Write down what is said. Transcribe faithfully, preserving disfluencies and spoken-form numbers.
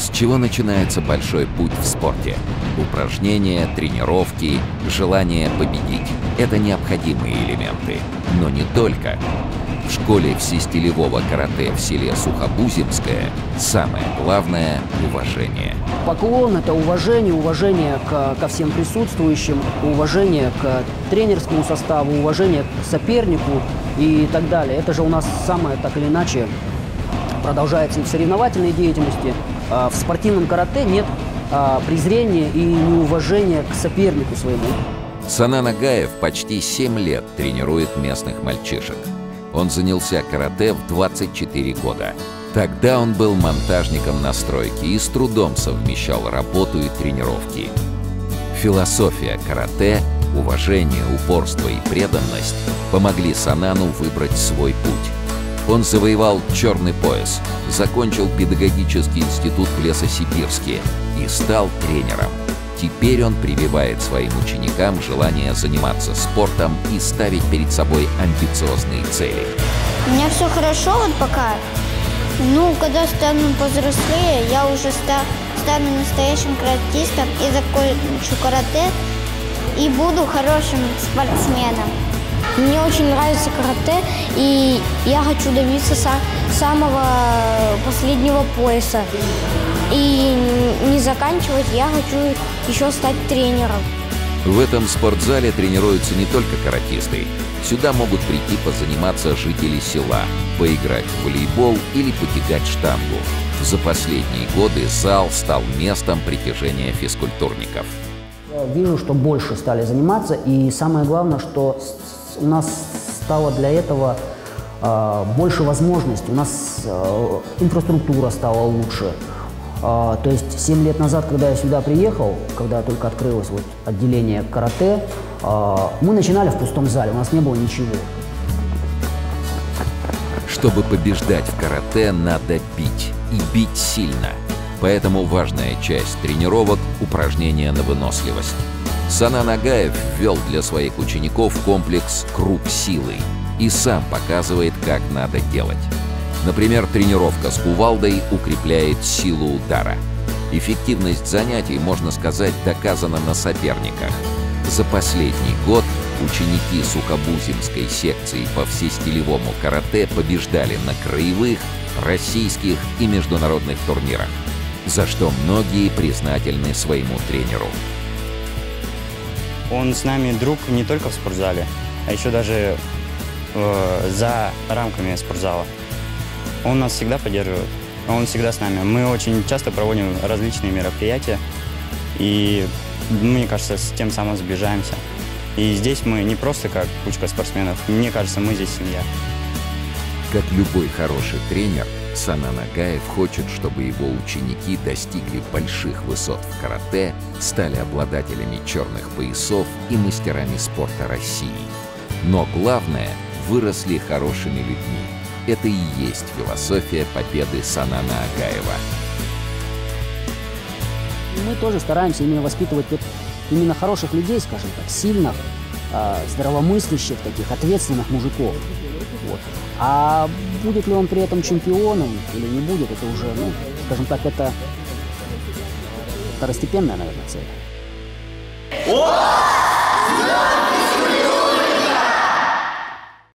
С чего начинается большой путь в спорте? Упражнения, тренировки, желание победить – это необходимые элементы. Но не только. В школе всестилевого карате в селе Сухобузимское самое главное – уважение. Поклон – это уважение, уважение к, ко всем присутствующим, уважение к тренерскому составу, уважение к сопернику и так далее. Это же у нас самое, так или иначе, продолжается и в соревновательной деятельности. В спортивном карате нет презрения и неуважения к сопернику своему. Санан Агаев почти семь лет тренирует местных мальчишек. Он занялся карате в двадцать четыре года. Тогда он был монтажником на стройке и с трудом совмещал работу и тренировки. Философия карате, уважение, упорство и преданность помогли Санану выбрать свой путь. Он завоевал черный пояс, закончил педагогический институт в Лесосибирске и стал тренером. Теперь он прививает своим ученикам желание заниматься спортом и ставить перед собой амбициозные цели. У меня все хорошо вот пока. Ну, когда стану повзрослее, я уже ста стану настоящим каратистом и закончу карате и буду хорошим спортсменом. Мне очень нравится карате, и я хочу добиться са самого последнего пояса. И не заканчивать, я хочу еще стать тренером. В этом спортзале тренируются не только каратисты. Сюда могут прийти позаниматься жители села, поиграть в волейбол или потягать штангу. За последние годы зал стал местом притяжения физкультурников. Я вижу, что больше стали заниматься, и самое главное, что у нас стало для этого э, больше возможностей, у нас э, инфраструктура стала лучше. Э, то есть семь лет назад, когда я сюда приехал, когда только открылось вот отделение карате, э, мы начинали в пустом зале, у нас не было ничего. Чтобы побеждать в карате, надо бить, и бить сильно. Поэтому важная часть тренировок – упражнения на выносливость. Санан Агаев ввел для своих учеников комплекс «Круг силы» и сам показывает, как надо делать. Например, тренировка с кувалдой укрепляет силу удара. Эффективность занятий, можно сказать, доказана на соперниках. За последний год ученики Сухобузимской секции по всестилевому карате побеждали на краевых, российских и международных турнирах, за что многие признательны своему тренеру. Он с нами друг не только в спортзале, а еще даже э, за рамками спортзала. Он нас всегда поддерживает, он всегда с нами. Мы очень часто проводим различные мероприятия, и, мне кажется, с тем самым сближаемся. И здесь мы не просто как кучка спортсменов, мне кажется, мы здесь семья. Как любой хороший тренер, Санан Агаев хочет, чтобы его ученики достигли больших высот в карате, стали обладателями черных поясов и мастерами спорта России. Но главное – выросли хорошими людьми. Это и есть философия победы Санана Агаева. Мы тоже стараемся именно воспитывать вот именно хороших людей, скажем так, сильных, здравомыслящих, таких ответственных мужиков. Вот. А будет ли он при этом чемпионом или не будет, это уже, ну, скажем так, это второстепенная, наверное, цель.